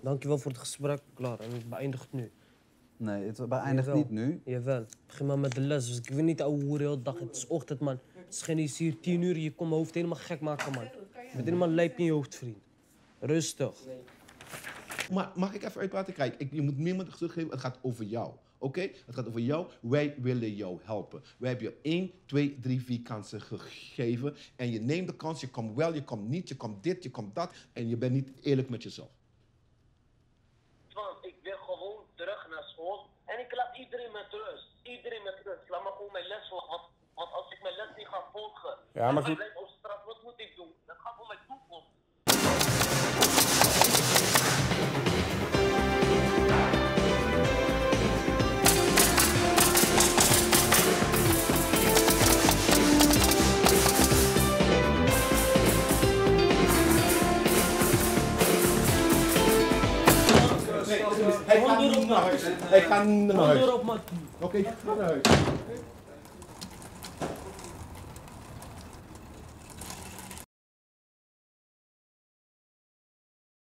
Dankjewel voor het gesprek, klaar. En het beëindigt nu. Nee, het beëindigt Jawel. niet nu. Jawel. Begin maar met de les. Dus ik wil niet ouwe hoeren heel de dag. Het is ochtend, man. Het is geen iets hier 10 uur. Je komt mijn hoofd helemaal gek maken, man. Je bent helemaal lijp in je hoofd, vriend. Rustig. Maar mag ik even uitpraten? Kijk, je moet meer met teruggeven. Het gaat over jou. Oké? Het gaat over jou. Wij willen jou helpen. Wij hebben je 1, 2, 3, 4 kansen gegeven. En je neemt de kans. Je komt wel, je komt niet. Je komt dit, je komt dat. En je bent niet eerlijk met jezelf. Want ik wil gewoon terug naar school. En ik laat iedereen met rust. Iedereen met rust. Laat me gewoon mijn les volgen. Want als ik mijn les niet ga volgen. Ja, maar en goed. blijf op straat, wat moet ik doen? Dat gaat voor mijn toekomst. Hij gaat niet naar huis. Hij gaat niet naar huis. Deur op, man. Oké, ga naar huis.